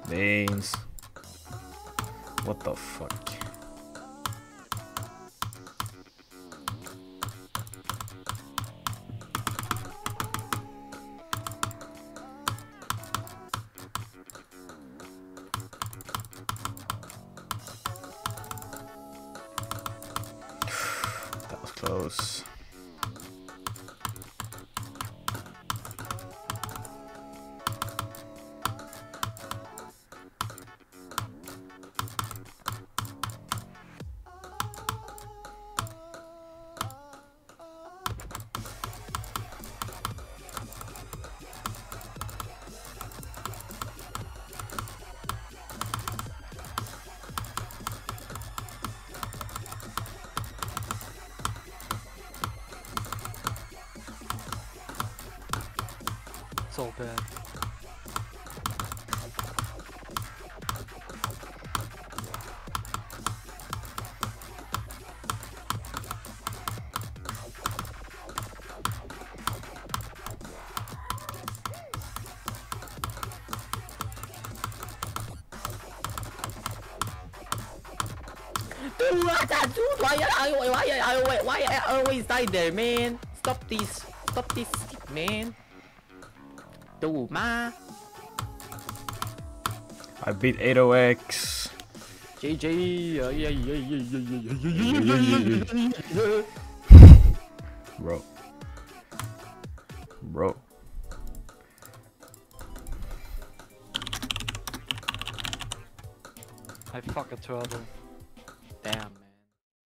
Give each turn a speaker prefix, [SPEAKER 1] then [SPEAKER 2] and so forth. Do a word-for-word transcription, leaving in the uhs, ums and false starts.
[SPEAKER 1] Veins. What the fuck? That was close.
[SPEAKER 2] So bad.
[SPEAKER 3] Dude, dude, why I why I why, why I always die there, man? Stop this, stop this, man. Dude, ma.
[SPEAKER 1] I beat eight oh X.
[SPEAKER 3] J J, yeah, yeah, yeah, yeah, yeah, yeah, yeah.
[SPEAKER 1] Bro. Bro.
[SPEAKER 2] I fucking turtle. Damn.